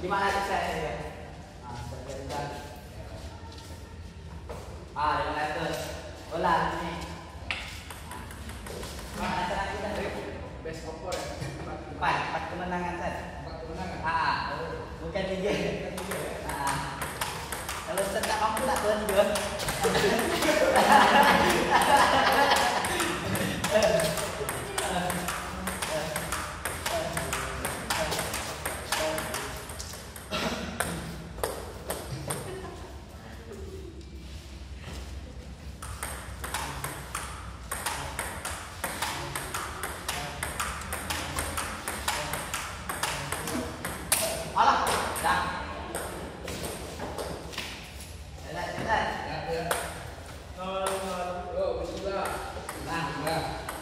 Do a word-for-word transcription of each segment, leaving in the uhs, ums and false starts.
Gimana saya ya? Nah, terjadi. Ah, dengan itu. Bola ini. Mana cara kita? Best of four ya? Empat, empat kemenangan saja. Empat kemenangan? Ah, bukan tiga. Ah, kalau saya tak mampu tak tuan juga. Alah, dah. Jalan, jalan. Ya, ya. Nol, nol. Oh, bismillah. Nah, Ya.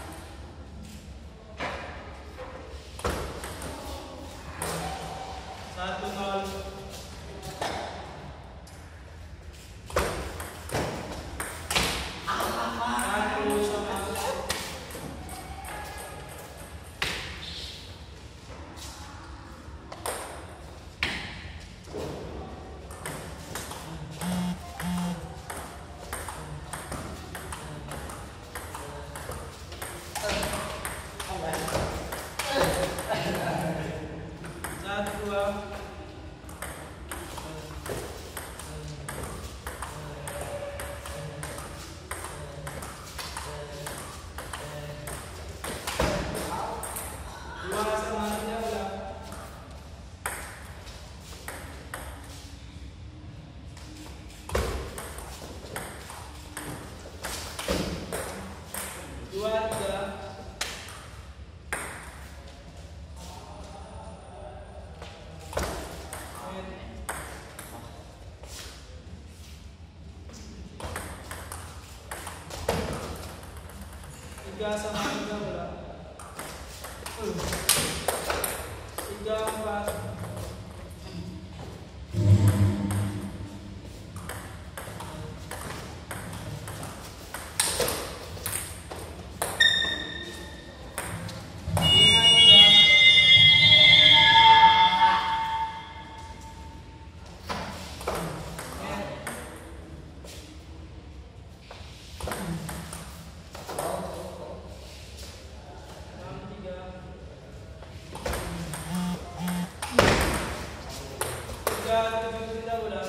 satu nol. Satu dua. Dua sama tiga ulang. Dua tiga. Tiga sama tiga ulang. Tiga empat. Lima tiga. Enam tiga. Tiga tujuh tiga ulang.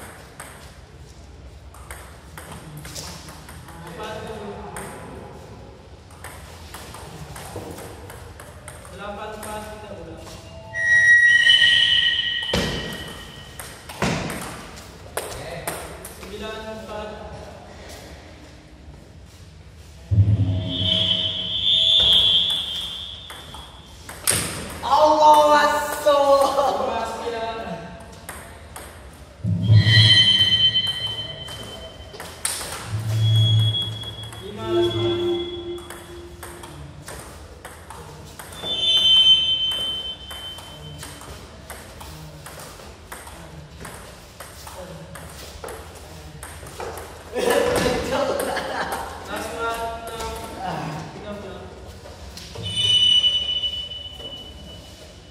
Empat tujuh. Delapan empat tiga ulang. Sembilan empat. Allah masuk. Lima sembilan. Lima delapan. Nasma enam. Tiga belas.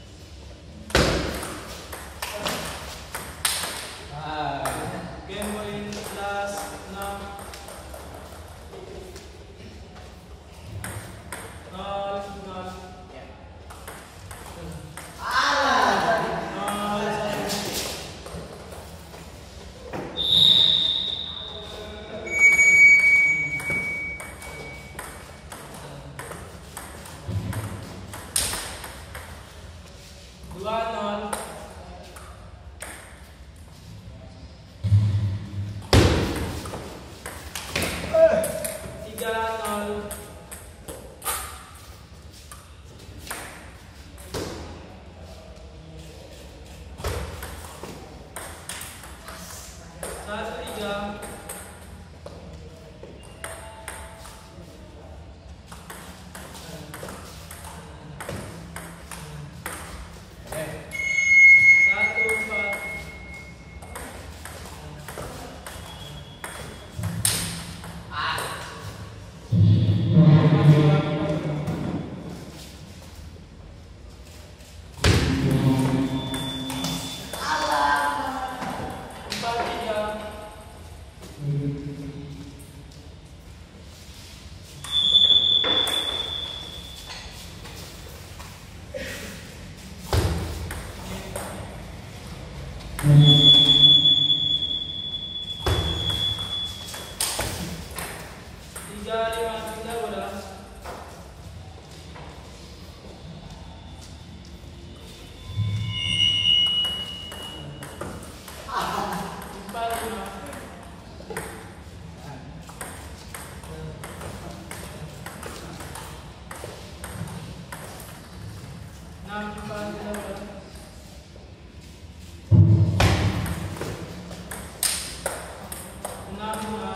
Tiga lima tiga bola. Empat lima. Enam empat tiga bola. Enam lima.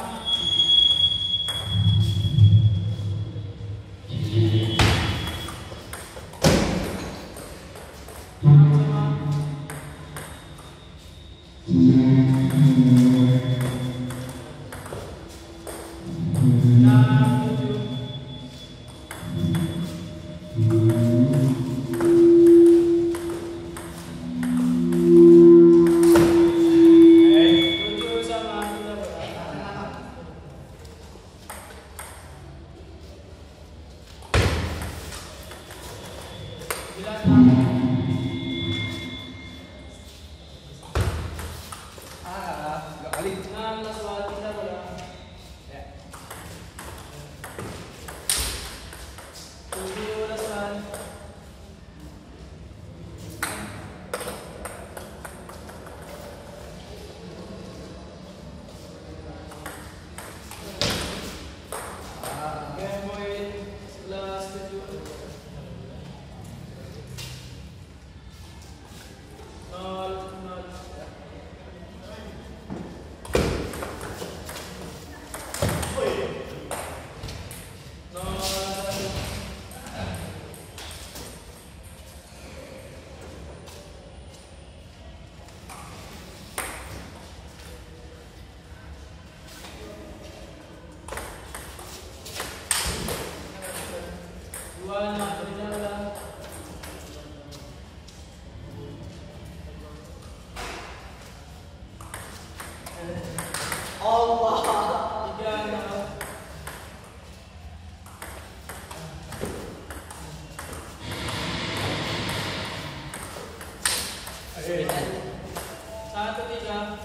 Satu tiga.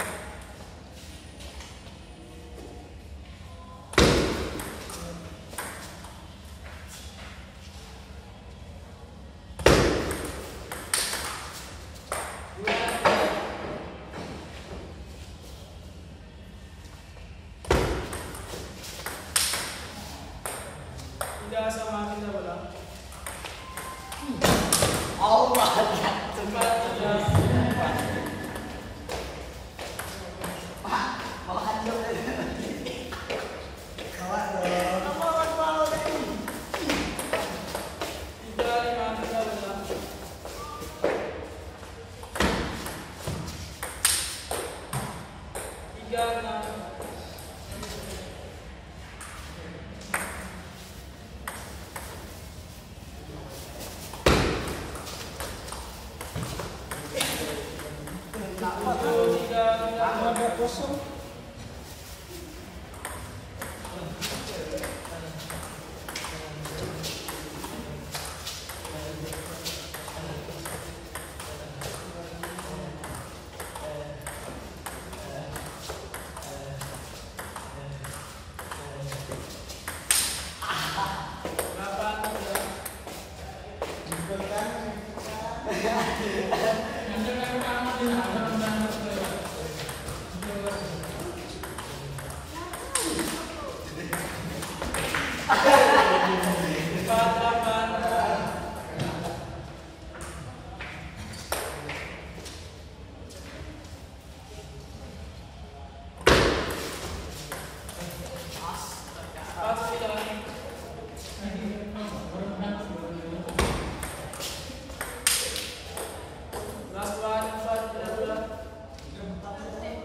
Tiga sama kita bola. Allah Empat tiga. Pak, mau hancur kawan dong. Kawan mau tadi. Tiga lima tiga bola. Tiga enam. Tujuh tiga tiga. Ada kosong.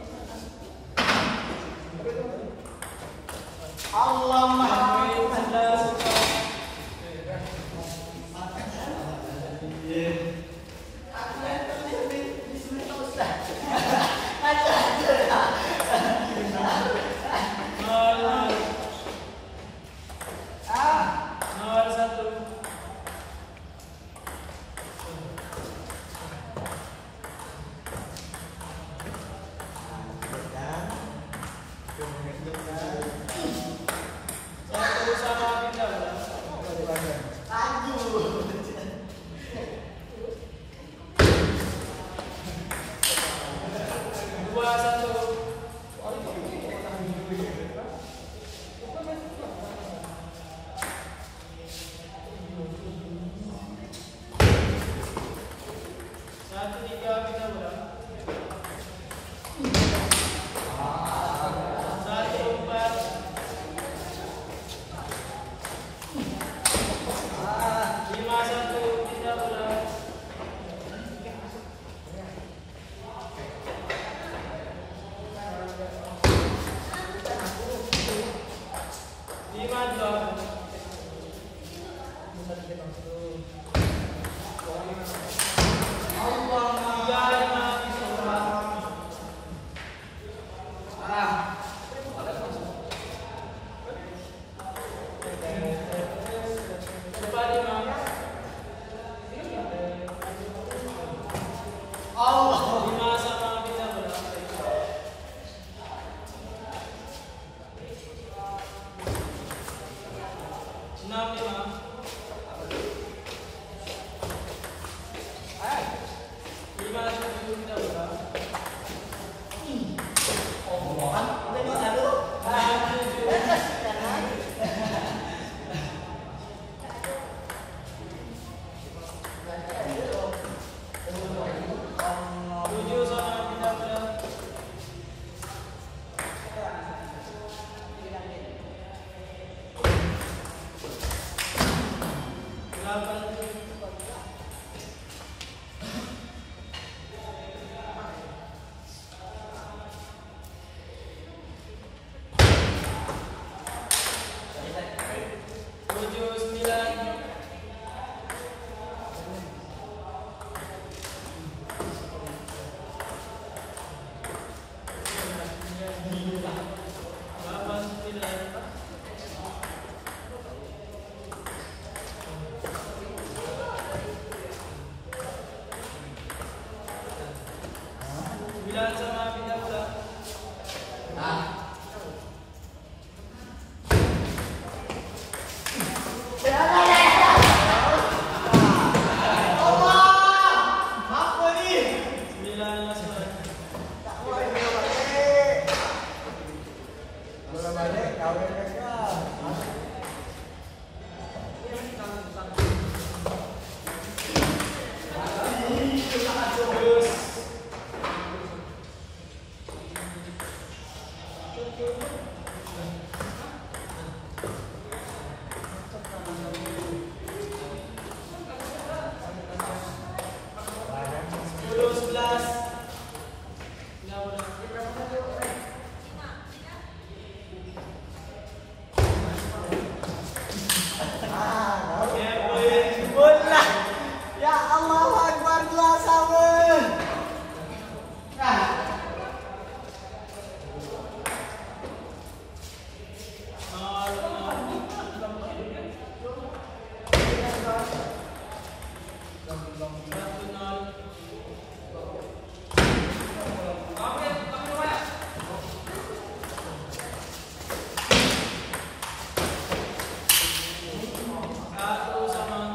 Allah Maha Dua satu. Satu tiga kita bola. Satu empat. Lima satu kita bola. Lima dua. Tiga lima kita. Empat lima. Lima sama kita bola. Enam lima. Lima tujuh kita bola. Enam tujuh. Tujuh sama kita bola. Delapan tujuh. Tujuh sembilan. Delapan sembilan. Sembilan sama kita bola. Sembilan lima sembilan. Sepuluh sebelas. Kita bola. Ya Allah, Akbar dua sama. Nol enam. Satu nol. Satu sama.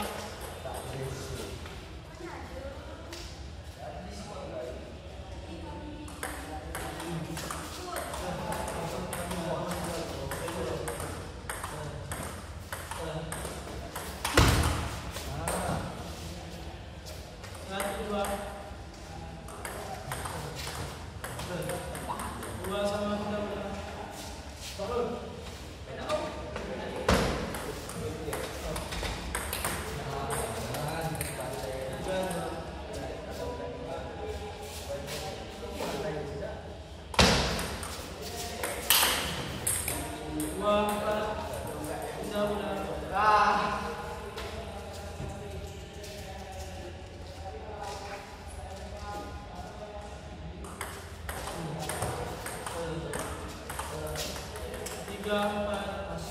Satu dua. Dua sama kita bola. Tiga dua. Dua empat. Kita bola. Tiga empat.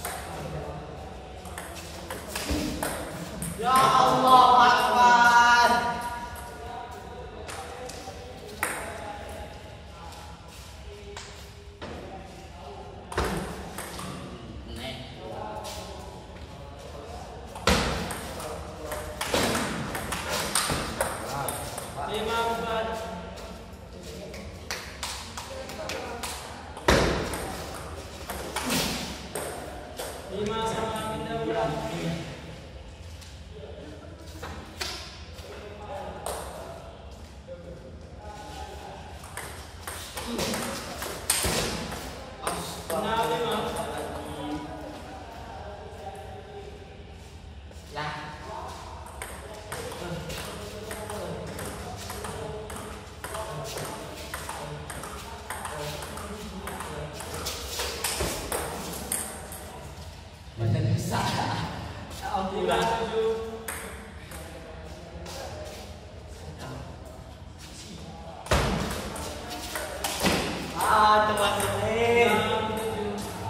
Ya Allah, Akbar. Lima empat. Ah, termasuk eh. enam tujuh.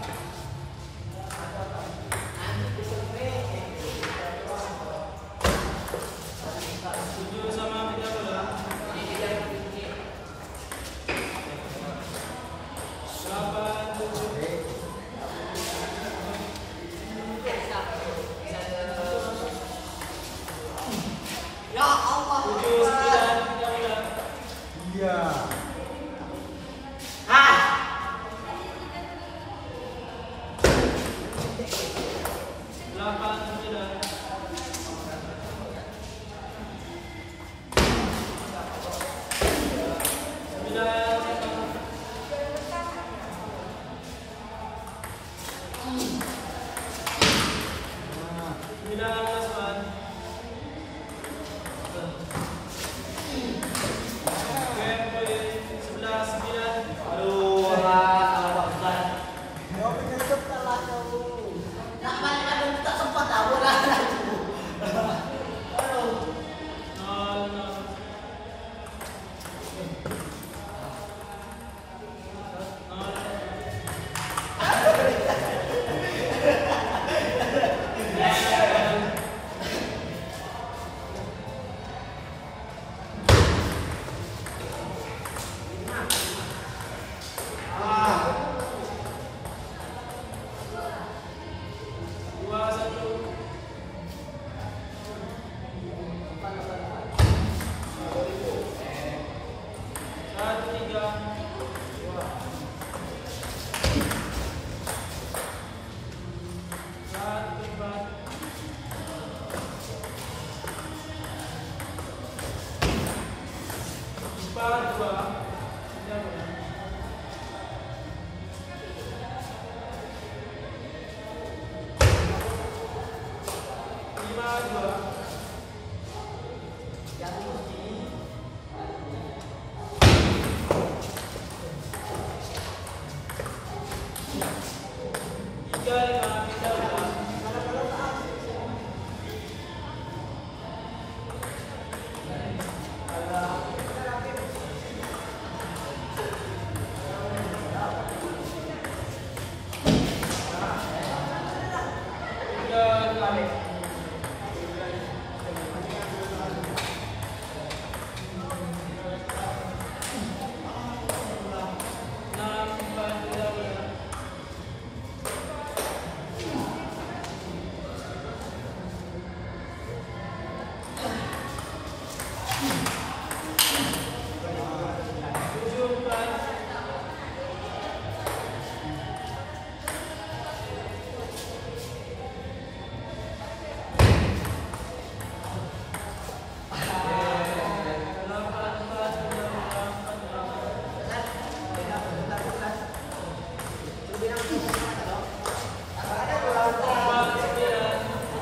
Tujuh sama tiga bola. Delapan tujuh. Ya Allah. Tujuh sembilan tiga bola. Iya. Ah. Delapan sembilan. Sembilan lima. Sembilan delapan. Oke, poin sebelas sembilan. Aduh, Allah Akbar. Kau menyesep kalah kau. Nak main ada tak sempat tak bola lagi. Aduh. Nol nol. Nol. Dua satu. Satu tiga. Satu empat. Empat dua. Tiga bola. Lima dua. Tiga lima tiga bola. Tiga enam. Enam empat tiga bola. Tujuh empat. Delapan empat tiga bola. Empat delapan. Empat sembilan.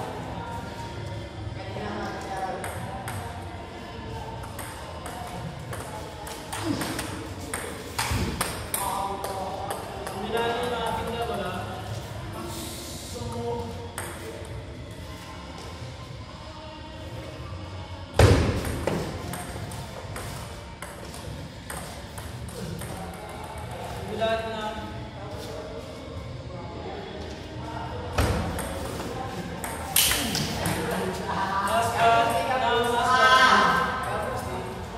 Sembilan lima tiga bola. Sembilan enam. Maskat enam maskat.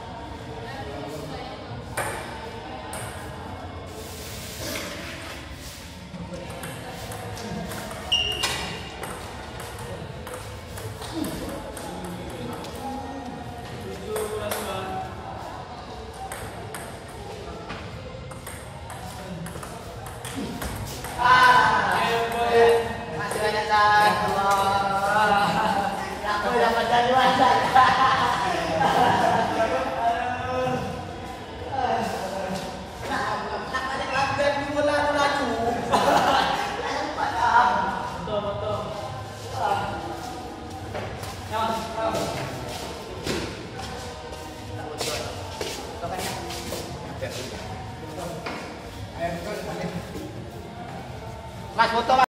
Tujuh maskat. Oke, poin. Masih banyak San. Allah. Aku dapat duluan San. Nak balik lagi di bola laju. Betul betul. Mas foto Mas.